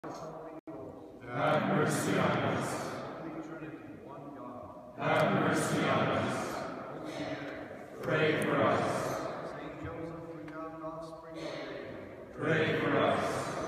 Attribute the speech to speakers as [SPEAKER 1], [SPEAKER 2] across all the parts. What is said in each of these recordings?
[SPEAKER 1] Have mercy on us.
[SPEAKER 2] Holy Trinity, one God.
[SPEAKER 1] Have mercy on us. Pray for us.
[SPEAKER 2] Saint Joseph, renowned offspring of David.
[SPEAKER 1] Pray for us.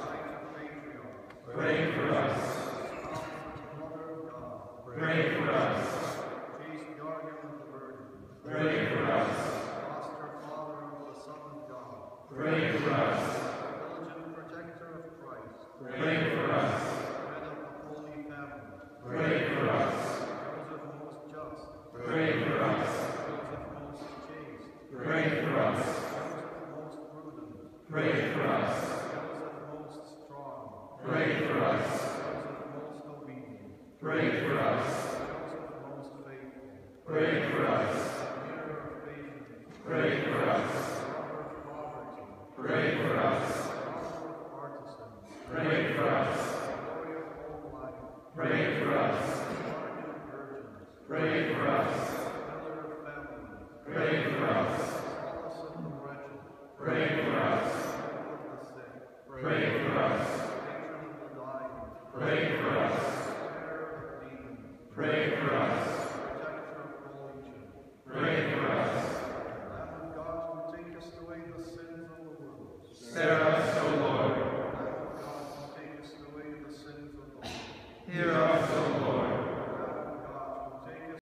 [SPEAKER 1] Pray for us.
[SPEAKER 2] Mother of God.
[SPEAKER 1] Pray for us.
[SPEAKER 2] Chaste guardian of the Virgin.
[SPEAKER 1] Pray for us.
[SPEAKER 2] Foster Father of the Son of God.
[SPEAKER 1] Pray for us.
[SPEAKER 2] Diligent protector of Christ.
[SPEAKER 1] Pray for us.
[SPEAKER 2] Head of the Holy Family.
[SPEAKER 1] Pray for us.
[SPEAKER 2] Joseph most just.
[SPEAKER 1] Pray for us.
[SPEAKER 2] Joseph most chaste.
[SPEAKER 1] Pray for us.
[SPEAKER 2] Joseph most prudent.
[SPEAKER 1] Pray for us.
[SPEAKER 2] Joseph most strong.
[SPEAKER 1] Pray for us.
[SPEAKER 2] Joseph most obedient.
[SPEAKER 1] Pray for us.
[SPEAKER 2] Joseph most faithful.
[SPEAKER 1] Pray for us.
[SPEAKER 2] Mirror of patience.
[SPEAKER 1] Pray for us.
[SPEAKER 2] Lover of poverty.
[SPEAKER 1] Pray for us.
[SPEAKER 2] Father of artisans.
[SPEAKER 1] Pray for us.
[SPEAKER 2] Glory of all life.
[SPEAKER 1] Pray for us.
[SPEAKER 2] Guardian of virgins.
[SPEAKER 1] Pray for us.
[SPEAKER 2] Pillar of families.
[SPEAKER 1] Pray for us.
[SPEAKER 2] Solace of the wretched.
[SPEAKER 1] Pray for us.
[SPEAKER 2] Hope of the sick.
[SPEAKER 1] Pray for us.
[SPEAKER 2] Patron of the dying.
[SPEAKER 1] Pray for us.
[SPEAKER 2] Terror of demons.
[SPEAKER 1] Pray for us.
[SPEAKER 2] Protector of pollution.
[SPEAKER 1] Pray for us.
[SPEAKER 2] Lamb of God, who takest away the sins of the world.
[SPEAKER 1] Spare